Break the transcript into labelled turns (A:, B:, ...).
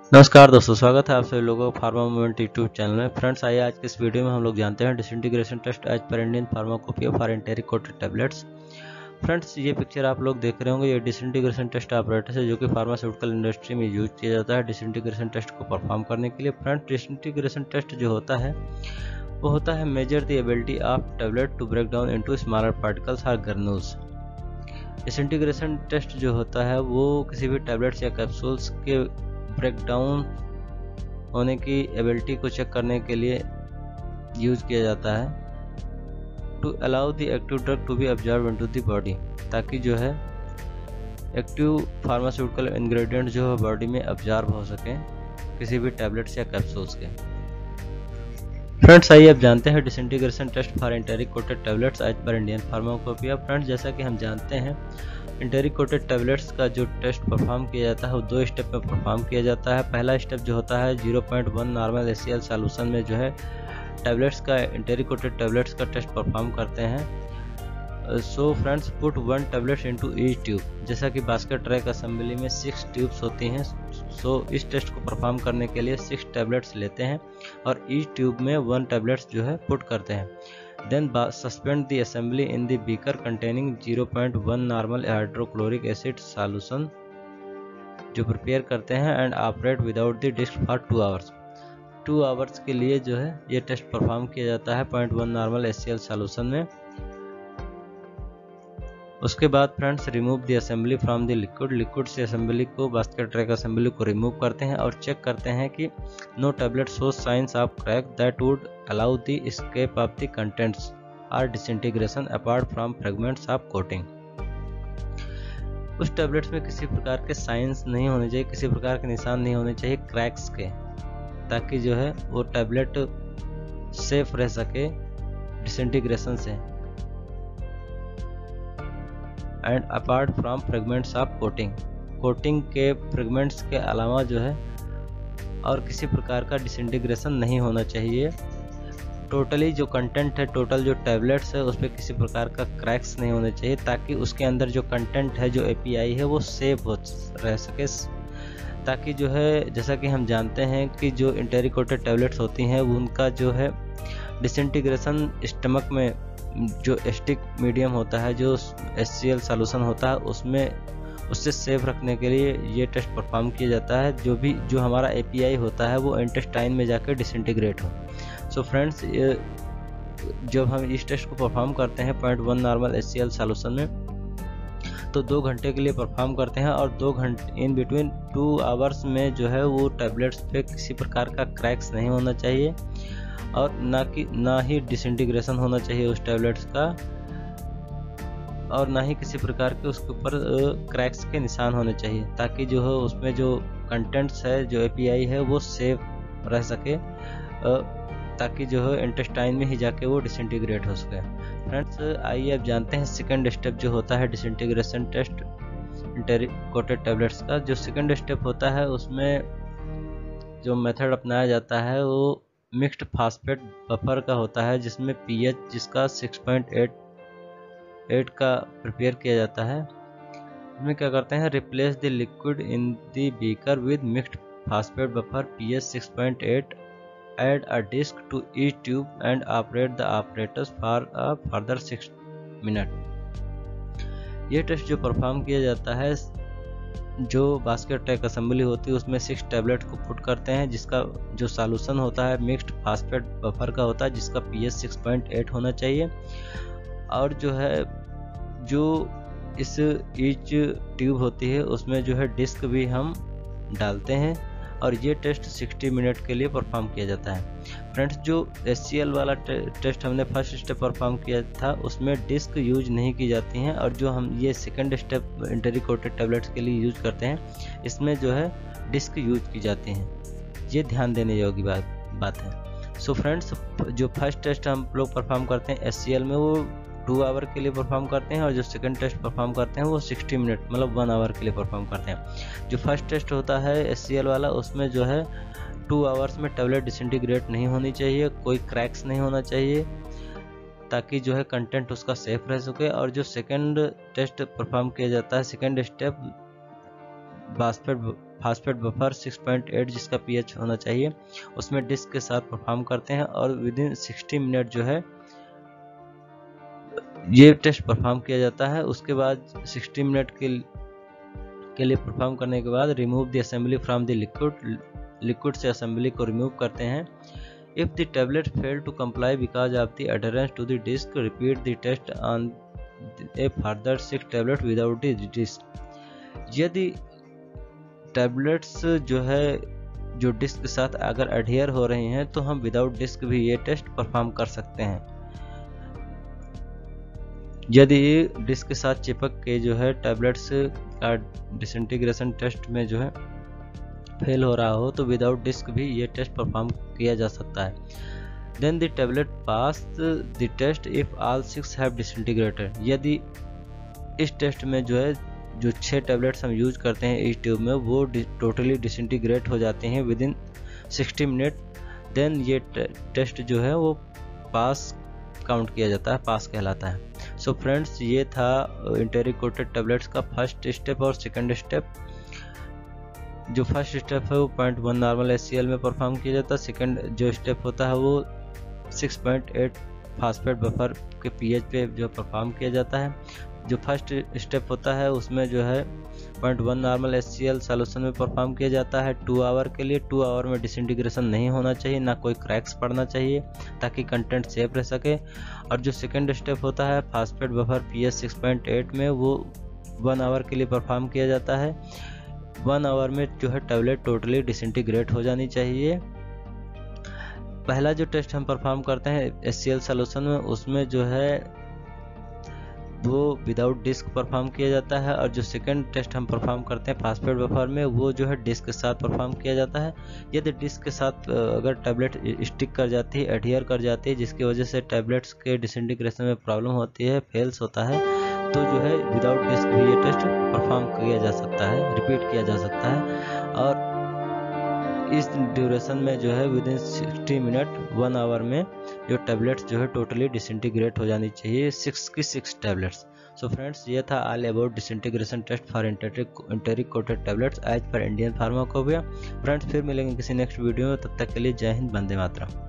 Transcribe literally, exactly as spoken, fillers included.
A: नमस्कार दोस्तों, स्वागत है आप सभी लोगों को फार्मा मूवमेंट यूट्यूब चैनल में। फ्रेंड्स, आइए आज के इस वीडियो में हम लोग जानते हैं डिसइंटीग्रेशन टेस्ट एज पर Indian pharmacopoeia for enteric coated tablets. Friends, ये पिक्चर आप लोग देख रहे होंगे, ये डिसइंटीग्रेशन टेस्ट ऑपरेटर्स है जो कि फार्मास्यूटिकल इंडस्ट्री में यूज किया जाता है डिसइंटीग्रेशन टेस्ट को परफॉर्म करने के लिए। फ्रेंड्स, डिसइंटीग्रेशन टेस्ट जो होता है वो होता है measure the ability of tablet to break down into smaller particles और ग्रेन्यूल्स। डिसइंटीग्रेशन टेस्ट जो होता है वो किसी भी टैबलेट्स या कैप्सूल्स के ब्रेक डाउन होने की एबिलिटी को चेक करने के लिए यूज किया जाता है to allow the active drug to be observe into the body, ताकि जो है एक्टिव फार्मास्यूटिकल इंग्रेडिएंट जो है बॉडी में ऑब्जर्व हो सके किसी भी टैबलेट्स या कैप्सूल्स के। फ्रेंड्स, आइए अब जानते हैं disintegration test for enteric coated tablets as पर इंडियन फार्माकोपिया। फ्रेंड्स, जैसा कि हम जानते हैं एंटेरिक कोटेड टैबलेट्स का जो टेस्ट परफॉर्म किया जाता है वो दो स्टेप में परफॉर्म किया जाता है। पहला स्टेप जो होता है zero point one normal H C L solution में जो है टैबलेट्स का एंटेरिक कोटेड टैबलेट्स का टेस्ट परफॉर्म करते हैं। So friends, put one tablets into each tube, जैसा कि बास्केट ट्रैक असेंबली में सिक्स ट्यूब्स होती हैं। सो so, इस टेस्ट को परफॉर्म करने के लिए सिक्स टैबलेट्स लेते हैं और ईच ट्यूब में वन टैबलेट्स जो है पुट करते हैं। Then suspend the assembly in the beaker containing zero point one normal hydrochloric acid solution जो प्रिपेयर करते हैं and operate without the disc for two hours. Two hours के लिए जो है ये टेस्ट परफॉर्म किया जाता है point one normal H C L solution में। उसके बाद friends, remove the assembly from the liquid. Liquid से असेंबली को, बास्केट ट्रैक असेंबली को रिमूव करते हैं और चेक करते हैं कि no tablet shows signs of crack that would allow the escape of the contents और disintegration apart from fragments of coating. उस टैबलेट्स में किसी प्रकार के साइंस नहीं होने चाहिए, किसी प्रकार के निशान नहीं होने चाहिए क्रैक्स के, ताकि जो है वो टैबलेट सेफ रह सके डिसइंटीग्रेशन से and apart from fragments of coating. Coating के फ्रेगमेंट्स के अलावा जो है और किसी प्रकार का डिसइंटीग्रेशन नहीं होना चाहिए। टोटली जो कंटेंट है, टोटल जो टैबलेट्स है, उस पर किसी प्रकार का क्रैक्स नहीं होने चाहिए, ताकि उसके अंदर जो कंटेंट है, जो एपीआई है, वो सेफ हो रह सके। ताकि जो है, जैसा कि हम जानते हैं कि जो एंटेरिक कोटेड टैबलेट्स होती हैं उनका जो है डिसइंटीग्रेशन स्टमक में जो एस्टिक मीडियम होता है, जो एच सी एल सॉल्यूशन होता है, उसमें उससे सेफ रखने के लिए ये टेस्ट परफॉर्म किया जाता है। जो भी जो हमारा एपीआई होता है वो इंटेस्टाइन में जाकर डिसइंटीग्रेट हो। सो फ्रेंड्स, जब हम इस टेस्ट को परफॉर्म करते हैं point one normal H C L solution में, तो दो घंटे के लिए परफॉर्म करते हैं और दो घंटे इन बिटवीन टू आवर्स में जो है वो टैबलेट्स पे किसी प्रकार का क्रैक्स नहीं होना चाहिए और ना कि ना ही डिसइंटीग्रेशन होना चाहिए उस टैबलेट्स का, और ना ही किसी प्रकार के उसके ऊपर क्रैक्स के निशान होने चाहिए, ताकि जो है उसमें जो कंटेंट्स है, जो एपीआई है, वो सेफ रह सके, ताकि जो है इंटेस्टाइन में ही जाके वो डिसइंटीग्रेट हो सके। फ्रेंड्स, आइए अब जानते हैं सेकंड स्टेप जो होता है disintegration test enteric coated tablets का। जो सेकंड स्टेप होता है उसमें जो मेथड अपनाया जाता है वो मिक्स्ड फास्फेट बफर का होता है, जिसमें पीएच जिसका सिक्स पॉइंट एट का प्रिपेयर किया जाता है। इसमें क्या करते हैं, replace the liquid in the beaker with mixed phosphate buffer pH six point eight, add a disc to each tube and operate the operators for a further six minute. ये test जो perform किया जाता है, जो basket track assembly होती है उसमें six tablet को पुट करते हैं, जिसका जो सॉल्यूशन होता है मिक्स्ड फास्फेट बफर का होता है, जिसका पीएच सिक्स पॉइंट एट होना चाहिए। और जो है जो इस ईच ट्यूब होती है उसमें जो है डिस्क भी हम डालते हैं और ये टेस्ट साठ मिनट के लिए परफॉर्म किया जाता है। फ्रेंड्स, जो एच सी एल वाला टे, टेस्ट हमने फर्स्ट स्टेप परफॉर्म किया था उसमें डिस्क यूज नहीं की जाती हैं, और जो हम ये second step enteric coated tablets के लिए यूज करते हैं इसमें जो है डिस्क यूज की जाती हैं। ये ध्यान देने योग्य बात बात है। सो फ्रेंड्स, जो फर्स्ट टेस्ट हम लोग परफॉर्म करते हैं एच सी एल में वो टू आवर के लिए परफॉर्म करते हैं, और जो सेकंड टेस्ट परफॉर्म करते हैं वो साठ मिनट मतलब वन आवर के लिए परफॉर्म करते हैं। जो फर्स्ट टेस्ट होता है एच सी एल वाला, उसमें जो है टू आवर्स में टैबलेट डिसइंटीग्रेट नहीं होनी चाहिए, कोई क्रैक्स नहीं होना चाहिए, ताकि जो है कंटेंट उसका सेफ रह सके। और जो सेकंड टेस्ट परफॉर्म किया जाता है, second step basket phosphate buffer six point eight जिसका पीएच होना चाहिए उसमें डिस्क के साथ परफॉर्म करते हैं और विद इन सिक्सटी मिनट जो है ये टेस्ट परफॉर्म किया जाता है। उसके बाद सिक्सटी मिनट के के लिए परफॉर्म करने के बाद remove the assembly from the liquid liquid से असेंबली को रिमूव करते हैं। If the tablet fail to comply because of the adherence to the disc, repeat the test on a further six tablet without the disc. यदि tablets जो है जो disc के साथ अगर अडहियर हो रही हैं तो हम विदाउट डिस्क भी ये टेस्ट परफॉर्म कर सकते हैं। यदि डिस्क के साथ चिपक के जो है टैबलेट्स का डिसइंटीग्रेशन टेस्ट में जो है फेल हो रहा हो तो विदाउट डिस्क भी ये टेस्ट परफॉर्म किया जा सकता है। Then the tablet pass the test if all six have disintegrated. यदि इस टेस्ट में जो है जो छह टैबलेट्स हम यूज करते हैं इस ट्यूब में वो टोटली डिसइंटीग्रेट हो जाते हैं within sixty minute, then ये टेस्ट जो है वो पास काउंट किया जाता है, पास कहलाता है। सो so फ्रेंड्स, ये था इंटेरिक कोटेड टैबलेट्स का फर्स्ट स्टेप और सेकंड स्टेप। जो फर्स्ट स्टेप है वो point one normal H C L में परफॉर्म किया जाता है। सेकंड जो स्टेप होता है वो six point eight phosphate buffer के पीएच पे जो परफॉर्म किया जाता है। जो फर्स्ट स्टेप होता है उसमें जो है point one normal H C L solution में परफॉर्म किया जाता है टू आवर के लिए। टू आवर में डिसइंटीग्रेशन नहीं होना चाहिए, ना कोई क्रैक्स पड़ना चाहिए ताकि कंटेंट सेफ रह सके। और जो सेकंड स्टेप होता है phosphate buffer pH six point eight में वो वन आवर के लिए परफॉर्म किया जाता है। वन आवर में जो है टैबलेट टोटली डिसइंटीग्रेट हो जानी चाहिए। पहला जो टेस्ट हम परफॉर्म करते हैं एच सी एल सॉल्यूशन में उसमें जो है वो विदाउट डिस्क परफॉर्म किया जाता है और जो सेकंड टेस्ट हम परफॉर्म करते हैं फास्फेट बफर में वो जो है डिस्क के साथ परफॉर्म किया जाता है। यदि डिस्क के साथ अगर टैबलेट स्टिक कर जाती है, एडहियर कर जाती है, जिसकी वजह से टैबलेट्स के डिसइंटीग्रेशन में प्रॉब्लम होती है, फेल्स होता है, तो जो है विदाउट डिस्क भी ये टेस्ट परफॉर्म किया जा सकता है, रिपीट किया जा सकता है। और इस ड्यूरेशन में जो है within sixty minute one hour में जो टैबलेट्स जो है टोटली डिसइंटीग्रेट हो जानी चाहिए, सिक्स की सिक्स टैबलेट्स। सो फ्रेंड्स, ये था all about disintegration test for enteric coated tablets as पर इंडियन फार्माकोपिया। फ्रेंड्स, फिर मिलेंगे किसी नेक्स्ट वीडियो में, तब तक के लिए जय हिंद, वंदे मातरम।